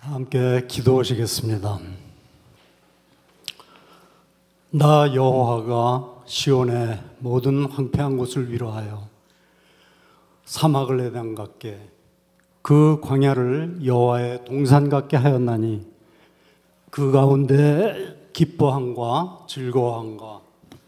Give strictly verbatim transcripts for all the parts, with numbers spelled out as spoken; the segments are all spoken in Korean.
함께 기도하시겠습니다. 나 여호와가 시온의 모든 황폐한 곳을 위로하여 사막을 에덴 같게 그 광야를 여호와의 동산 같게 하였나니 그 가운데 기뻐함과 즐거워함과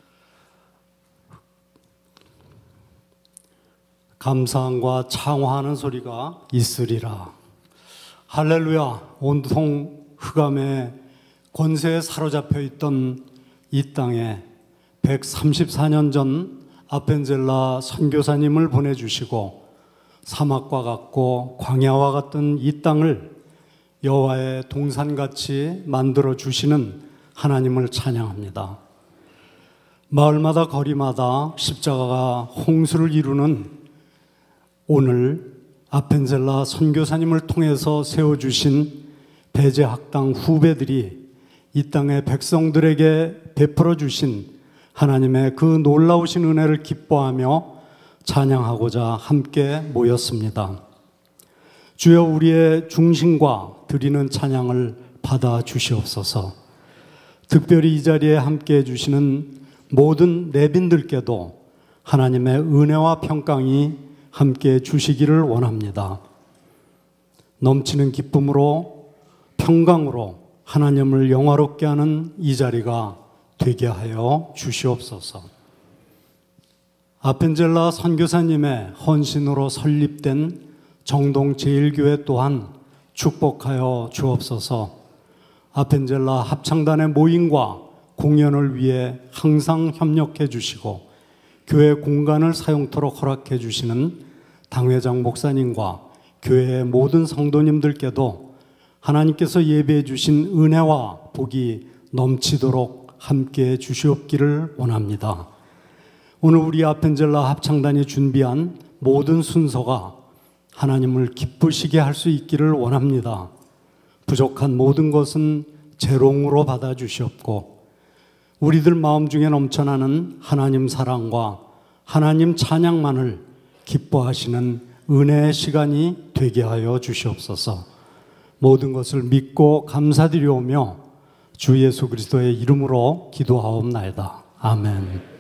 감사함과 창화하는 소리가 있으리라. 할렐루야. 온통 흑암의 권세에 사로잡혀 있던 이 땅에 백삼십사 년 전 아펜젤라 선교사님을 보내주시고 사막과 같고 광야와 같은 이 땅을 여호와의 동산같이 만들어 주시는 하나님을 찬양합니다. 마을마다 거리마다 십자가가 홍수를 이루는 오늘 아펜젤라 선교사님을 통해서 세워주신 배제학당 후배들이 이 땅의 백성들에게 베풀어 주신 하나님의 그 놀라우신 은혜를 기뻐하며 찬양하고자 함께 모였습니다. 주여, 우리의 중심과 드리는 찬양을 받아 주시옵소서. 특별히 이 자리에 함께 해주시는 모든 내빈들께도 하나님의 은혜와 평강이 함께 주시기를 원합니다. 넘치는 기쁨으로 평강으로 하나님을 영화롭게 하는 이 자리가 되게 하여 주시옵소서. 아펜젤라 선교사님의 헌신으로 설립된 정동제일교회 또한 축복하여 주옵소서. 아펜젤라 합창단의 모임과 공연을 위해 항상 협력해 주시고 교회 공간을 사용토록 허락해 주시는 당회장 목사님과 교회의 모든 성도님들께도 하나님께서 예배해 주신 은혜와 복이 넘치도록 함께해 주시옵기를 원합니다. 오늘 우리 아펜젤라 합창단이 준비한 모든 순서가 하나님을 기쁘시게 할 수 있기를 원합니다. 부족한 모든 것은 재롱으로 받아 주시옵고 우리들 마음 중에 넘쳐나는 하나님 사랑과 하나님 찬양만을 기뻐하시는 은혜의 시간이 되게 하여 주시옵소서. 모든 것을 믿고 감사드리오며 주 예수 그리스도의 이름으로 기도하옵나이다. 아멘.